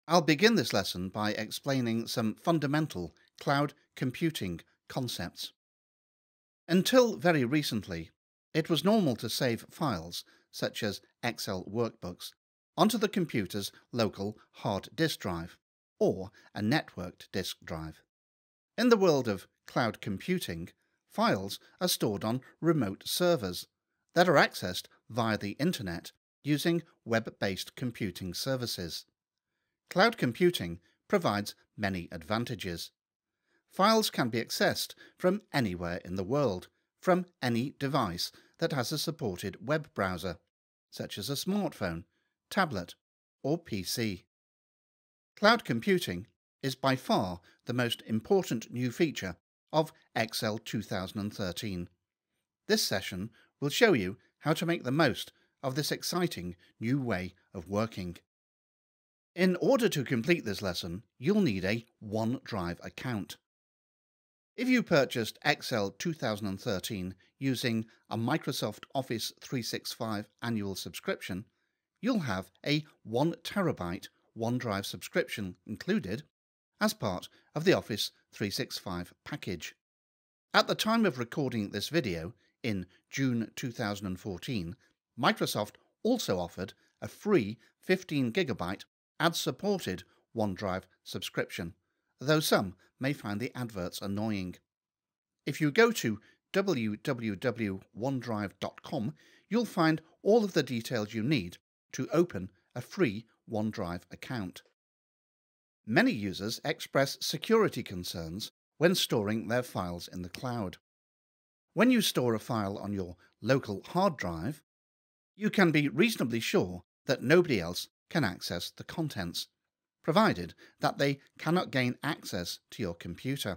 I'll begin this lesson by explaining some fundamental cloud computing concepts. Until very recently, it was normal to save files, such as Excel workbooks, onto the computer's local hard disk drive, or a networked disk drive. In the world of cloud computing, files are stored on remote servers that are accessed via the internet using web-based computing services. Cloud computing provides many advantages. Files can be accessed from anywhere in the world, from any device that has a supported web browser, such as a smartphone, tablet, or PC. Cloud computing is by far the most important new feature of Excel 2013. This session will show you how to make the most of this exciting new way of working. In order to complete this lesson, you'll need a OneDrive account. If you purchased Excel 2013 using a Microsoft Office 365 annual subscription, you'll have a 1 terabyte OneDrive subscription included as part of the Office 365 package. At the time of recording this video, in June 2014, Microsoft also offered a free 15 gigabyte ad-supported OneDrive subscription, though some may find the adverts annoying. If you go to www.onedrive.com, you'll find all of the details you need to open a free OneDrive account. Many users express security concerns when storing their files in the cloud. When you store a file on your local hard drive, you can be reasonably sure that nobody else can access the contents, provided that they cannot gain access to your computer.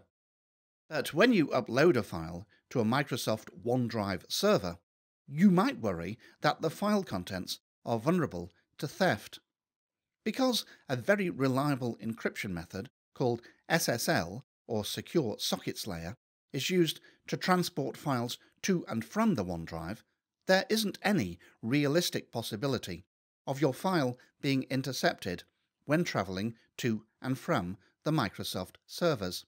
But when you upload a file to a Microsoft OneDrive server, you might worry that the file contents are vulnerable to theft. Because a very reliable encryption method called SSL, or Secure Sockets Layer, is used to transport files to and from the OneDrive, there isn't any realistic possibility of your file being intercepted when travelling to and from the Microsoft servers.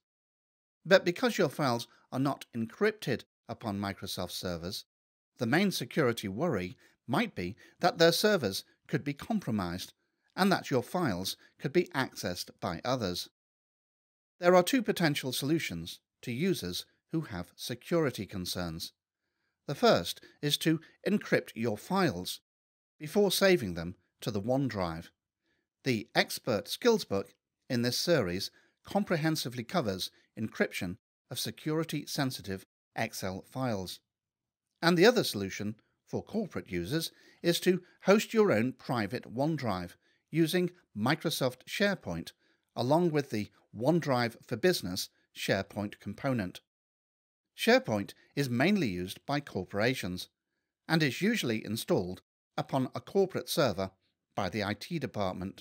But because your files are not encrypted upon Microsoft servers, the main security worry might be that their servers could be compromised and that your files could be accessed by others. There are two potential solutions to users who have security concerns. The first is to encrypt your files before saving them to the OneDrive. The Expert Skills book in this series comprehensively covers encryption of security-sensitive Excel files. And the other solution, for corporate users, is to host your own private OneDrive using Microsoft SharePoint, along with the OneDrive for Business SharePoint component. SharePoint is mainly used by corporations and is usually installed upon a corporate server by the IT department.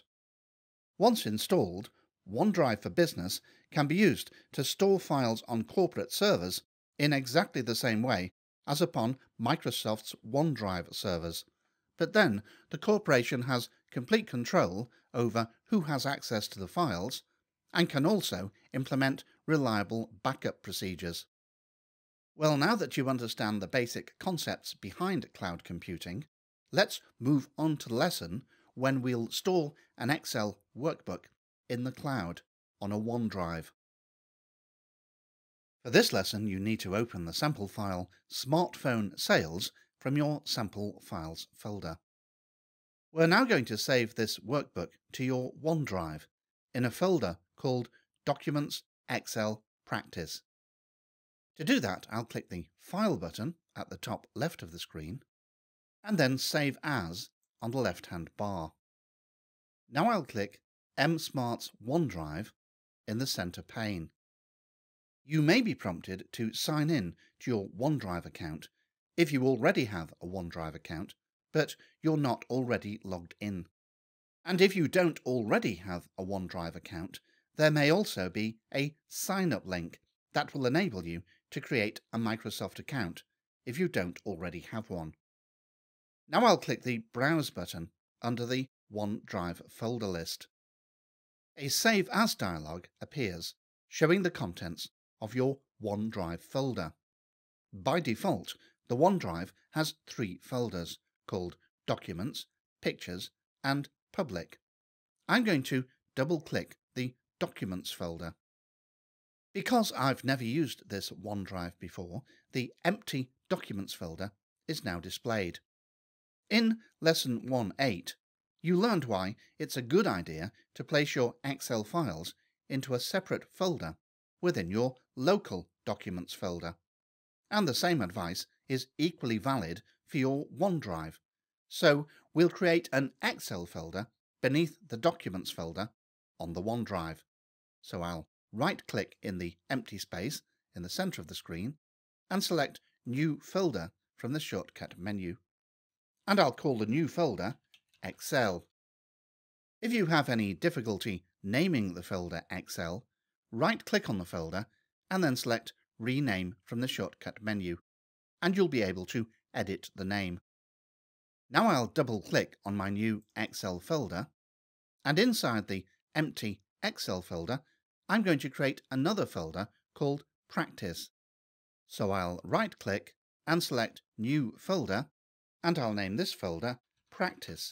Once installed, OneDrive for Business can be used to store files on corporate servers in exactly the same way as upon Microsoft's OneDrive servers, but then the corporation has complete control over who has access to the files and can also implement reliable backup procedures. Well, now that you understand the basic concepts behind cloud computing, let's move on to the lesson when we'll store an Excel workbook in the cloud on a OneDrive. For this lesson, you need to open the sample file Smartphone Sales from your Sample Files folder. We're now going to save this workbook to your OneDrive in a folder called Documents Excel Practice. To do that, I'll click the File button at the top left of the screen and then Save As on the left-hand bar. Now I'll click mSmart's OneDrive in the center pane. You may be prompted to sign in to your OneDrive account if you already have a OneDrive account, but you're not already logged in. And if you don't already have a OneDrive account, there may also be a sign-up link that will enable you to create a Microsoft account if you don't already have one. Now I'll click the Browse button under the OneDrive folder list. A Save As dialog appears, showing the contents of your OneDrive folder. By default, the OneDrive has 3 folders called Documents, Pictures and Public. I'm going to double-click the Documents folder. Because I've never used this OneDrive before, the empty Documents folder is now displayed. In Lesson 1.8, you learned why it's a good idea to place your Excel files into a separate folder within your local Documents folder. And the same advice is equally valid for your OneDrive. So we'll create an Excel folder beneath the Documents folder on the OneDrive. So I'll right-click in the empty space in the center of the screen and select New Folder from the shortcut menu. And I'll call the new folder Excel. If you have any difficulty naming the folder Excel, right-click on the folder and then select Rename from the shortcut menu, and you'll be able to edit the name. Now I'll double-click on my new Excel folder, and inside the empty Excel folder, I'm going to create another folder called Practice. So I'll right-click and select New Folder, and I'll name this folder Practice.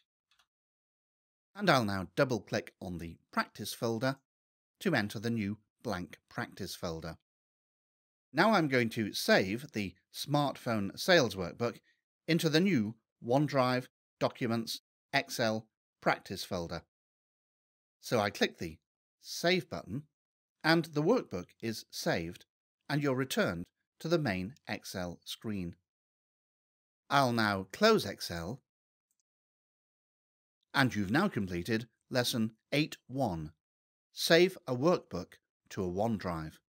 And I'll now double-click on the Practice folder to enter the new blank Practice folder. Now I'm going to save the Smartphone Sales Workbook into the new OneDrive, Documents, Excel, Practice folder. So I click the Save button, and the workbook is saved, and you're returned to the main Excel screen. I'll now close Excel, and you've now completed Lesson 8.1, Save a Workbook to a OneDrive.